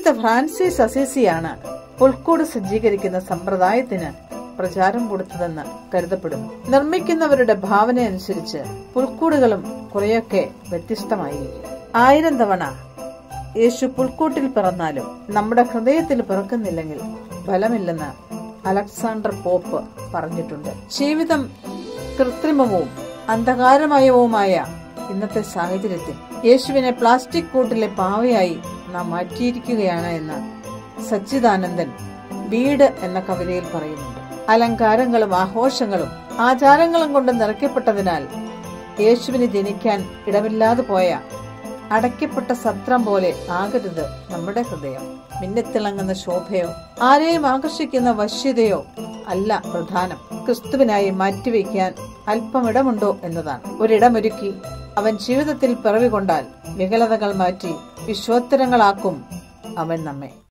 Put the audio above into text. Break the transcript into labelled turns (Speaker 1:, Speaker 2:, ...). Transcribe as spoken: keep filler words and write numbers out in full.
Speaker 1: വിശുദ്ധ ഫ്രാൻസിസ് അസീസിയാണ് പുൽക്കൂട് സജ്ജീകരിക്കുന്ന സമ്പ്രദായത്തിന് പ്രചാരം കൊടുത്തതെന്ന് കരുതപ്പെടുന്നു. നിർമ്മിക്കുന്നവരുടെ ഭാവന അനുസരിച്ച് പുൽക്കൂടുകളും കുറെയൊക്കെ വ്യത്യസ്തമായിരിക്കും. ആയിരം തവണ യേശു പുൽക്കൂട്ടിൽ പിറന്നാലും നമ്മുടെ ഹൃദയത്തിൽ പിറക്കുന്നില്ലെങ്കിൽ ഫലമില്ലെന്ന് അലക്സാണ്ടർ പോപ്പ് പറഞ്ഞിട്ടുണ്ട്. ജീവിതം കൃത്രിമവും അന്ധകാരമയവുമായ ഇന്നത്തെ സാഹചര്യത്തിൽ യേശുവിനെ പ്ലാസ്റ്റിക് കൂട്ടിലെ പാവയായി നാം മാറ്റിയിരിക്കുകയാണ് എന്ന് സച്ചിദാനന്ദൻ വീട് എന്ന കവിതയിൽ പറയുന്നുണ്ട്. അലങ്കാരങ്ങളും ആഘോഷങ്ങളും ആചാരങ്ങളും കൊണ്ട് നിറയ്ക്കപ്പെട്ടതിനാൽ യേശുവിന് ജനിക്കാൻ ഇടമില്ലാതെ പോയ അടയ്ക്കപ്പെട്ട സത്രം പോലെ ആകരുത് നമ്മുടെ ഹൃദയം. മിന്നിത്തിളങ്ങുന്ന ശോഭയോ ആരെയും ആകർഷിക്കുന്ന വശ്യതയോ അല്ല പ്രധാനം. ക്രിസ്തുവിനായി മാറ്റിവെക്കാൻ അല്പമിടമുണ്ടോ എന്നതാണ്. ഒരിടമൊരുക്കി അവൻ ജീവിതത്തിൽ പിറവികൊണ്ടാൽ വികലതകൾ മാറ്റി വിശ്വോത്തരങ്ങളാക്കും അവൻ നമ്മെ.